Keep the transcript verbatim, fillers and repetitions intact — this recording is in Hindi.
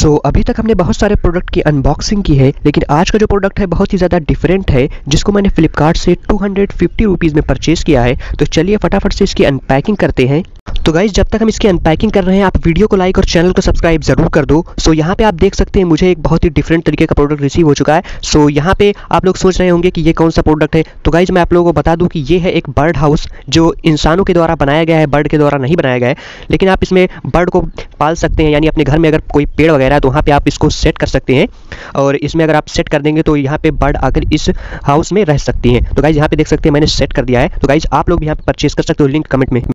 सो so, अभी तक हमने बहुत सारे प्रोडक्ट की अनबॉक्सिंग की है, लेकिन आज का जो प्रोडक्ट है बहुत ही ज़्यादा डिफरेंट है, जिसको मैंने फ्लिपकार्ट से टू हंड्रेड फिफ्टी रुपीज़ में परचेज़ किया है। तो चलिए फटाफट से इसकी अनपैकिंग करते हैं। तो गाइज जब तक हम इसकी अनपैकिंग कर रहे हैं, आप वीडियो को लाइक और चैनल को सब्सक्राइब जरूर कर दो। सो so, यहाँ पे आप देख सकते हैं मुझे एक बहुत ही डिफरेंट तरीके का प्रोडक्ट रिसीव हो चुका है। सो so, यहाँ पे आप लोग सोच रहे होंगे कि ये कौन सा प्रोडक्ट है। तो गाइज मैं आप लोगों को बता दूं कि ये है एक बर्ड हाउस, जो इंसानों के द्वारा बनाया गया है, बर्ड के द्वारा नहीं बनाया गया है। लेकिन आप इसमें बर्ड को पाल सकते हैं, यानी अपने घर में अगर कोई पेड़ वगैरह है तो वहाँ पे आप इसको सेट कर सकते हैं, और इसमें अगर आप सेट कर देंगे तो यहाँ पे बर्ड आकर इस हाउस में रह सकती हैं। तो गाइज यहाँ पे देख सकते हैं मैंने सेट कर दिया है। तो गाइज आप लोग भी यहाँ पे परचेज कर सकते हो, लिंक कमेंट में